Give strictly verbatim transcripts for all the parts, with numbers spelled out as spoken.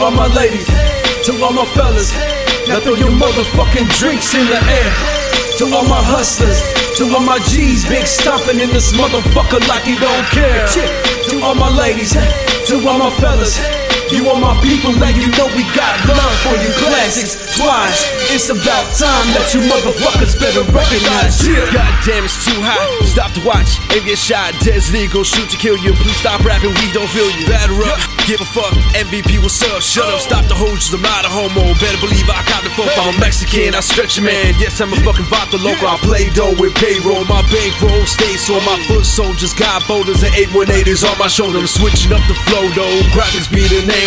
all my ladies, to all my fellas, now throw your motherfucking drinks in the air. To all my hustlers, to all my G's, big stomping in this motherfucker like he don't care. To all my ladies, to all my fellas, you are my people, and you know we got love for you. Classics twice, it's about time that you motherfuckers better recognize. Yeah. Goddamn, it's too hot. Stop to watch and get shot. Desert Eagle, shoot to kill you. Please stop rapping, we don't feel you. Batter up, give a fuck. M V P, what's up? Shut up, stop the hoes, I'm not a homo. Better believe I caught the fuck. I'm a Mexican, I stretch a man. Yes, I'm a fucking vato loco. I play dough with payroll. My bankroll stays on my foot soldiers. Got boulders and eight one eighters on my shoulder. I'm switching up the flow though. Graphics be the name.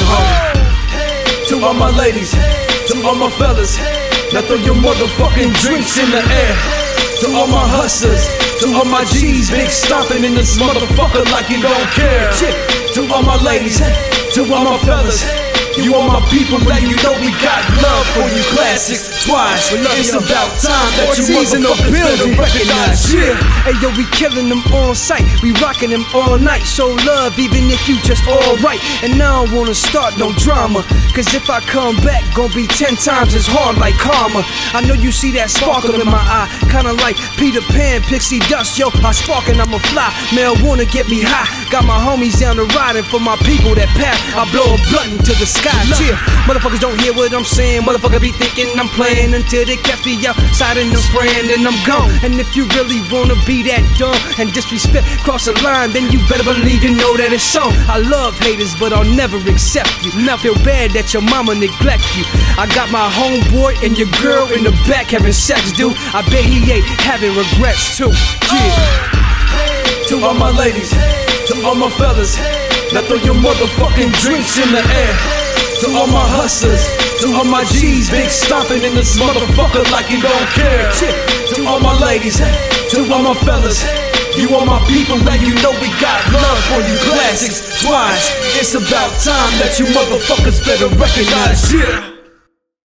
To all my ladies, to all my fellas, now throw your motherfucking drinks in the air. To all my hustlers, to all my G's, big stomping in this motherfucker like you don't care. To all my ladies, to all my fellas, you are my people, and you know we got love for you. Classics twice, it's about time that you motherfuckers better recognize. Yeah. Hey yo, we killing them on sight, we rocking them all night. Show love even if you just alright. And I don't wanna start no drama, cause if I come back, gon' be ten times as hard like karma. I know you see that sparkle in my eye, kinda like Peter Pan, pixie dust. Yo, I spark and I'ma fly, marijuana get me high. Got my homies down the riding for my people that path. I blow a blunt into the sky. Cheer. Motherfuckers don't hear what I'm saying. Motherfucker be thinking I'm playing until they catch me outside and I'm spraying and I'm gone. And if you really wanna be that dumb and disrespect cross the line, then you better believe you know that it's so. I love haters, but I'll never accept you. Now feel bad that your mama neglect you. I got my homeboy and your girl in the back having sex, dude. I bet he ain't having regrets too. Yeah. To all my ladies, to all my fellas, now throw your motherfucking drinks in the air. To all my hustlers, to all my G's, big stomping in this motherfucker like you don't care. To all my ladies, to all my fellas, you are my people, and you know we got love for you. Classics twice, it's about time that you motherfuckers better recognize. Yeah.